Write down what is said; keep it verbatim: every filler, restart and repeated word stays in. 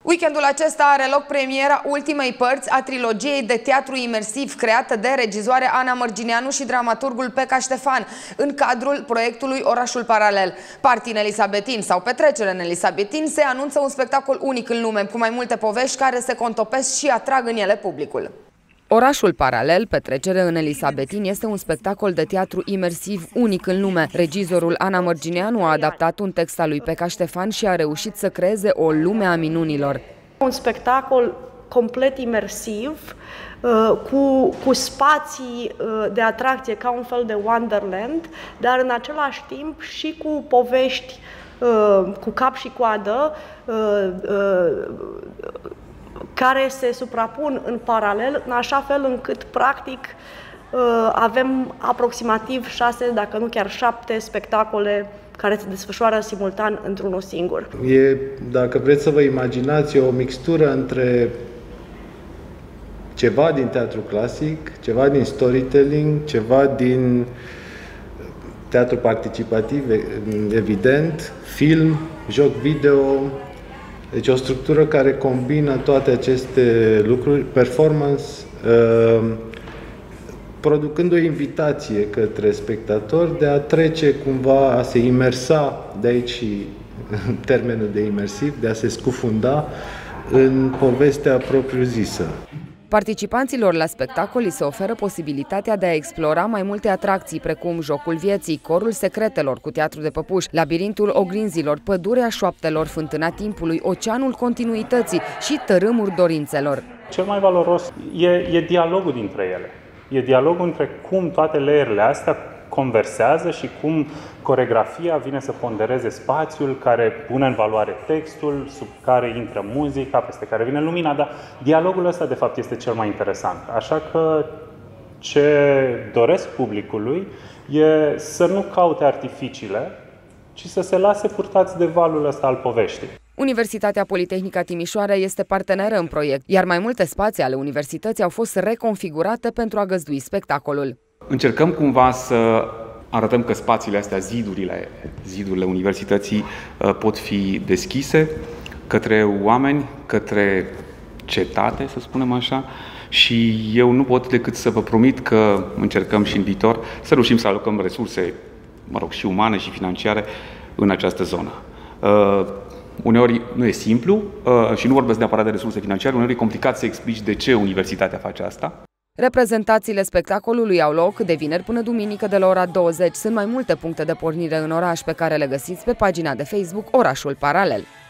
Weekendul acesta are loc premiera ultimei părți a trilogiei de teatru imersiv creată de regizoare Ana Mărgineanu și dramaturgul Peca Ștefan în cadrul proiectului Orașul Paralel. Partii în Elisabetin sau petrecere în Elisabetin se anunță un spectacol unic în lume, cu mai multe povești care se contopesc și atrag în ele publicul. Orașul Paralel, petrecere în Elisabetin, este un spectacol de teatru imersiv unic în lume. Regizorul Ana Mărgineanu a adaptat un text al lui Peca Ștefan și a reușit să creeze o lume a minunilor. Un spectacol complet imersiv, cu, cu spații de atracție ca un fel de Wonderland, dar în același timp și cu povești cu cap și coadă, care se suprapun în paralel, în așa fel încât, practic, avem aproximativ șase, dacă nu chiar șapte, spectacole care se desfășoară simultan într-unul singur. E, dacă vreți să vă imaginați, e o mixtură între ceva din teatru clasic, ceva din storytelling, ceva din teatru participativ, evident, film, joc video. Deci o structură care combină toate aceste lucruri, performance, producând o invitație către spectatori de a trece cumva, a se imersa, de aici și termenul de imersiv, de a se scufunda în povestea propriu-zisă. Participanților la spectacol li se oferă posibilitatea de a explora mai multe atracții, precum Jocul Vieții, Corul Secretelor cu teatru de păpuși, Labirintul Oglinzilor, Pădurea Șoaptelor, Fântâna Timpului, Oceanul Continuității și Tărâmul Dorințelor. Cel mai valoros e, e dialogul dintre ele. E dialogul între cum toate leerile astea conversează și cum coreografia vine să pondereze spațiul care pune în valoare textul, sub care intră muzica, peste care vine lumina, dar dialogul ăsta de fapt este cel mai interesant. Așa că ce doresc publicului e să nu caute artificiile, ci să se lase purtați de valul ăsta al poveștii. Universitatea Politehnică Timișoara este parteneră în proiect, iar mai multe spații ale universității au fost reconfigurate pentru a găzdui spectacolul. Încercăm cumva să arătăm că spațiile astea, zidurile, zidurile universității pot fi deschise către oameni, către cetate, să spunem așa, și eu nu pot decât să vă promit că încercăm și în viitor să reușim să alocăm resurse, mă rog, și umane și financiare în această zonă. Uneori nu e simplu și nu vorbesc neapărat de resurse financiare, uneori e complicat să explici de ce universitatea face asta. Reprezentațiile spectacolului au loc de vineri până duminică de la ora douăzeci. Sunt mai multe puncte de pornire în oraș pe care le găsiți pe pagina de Facebook Orașul Paralel.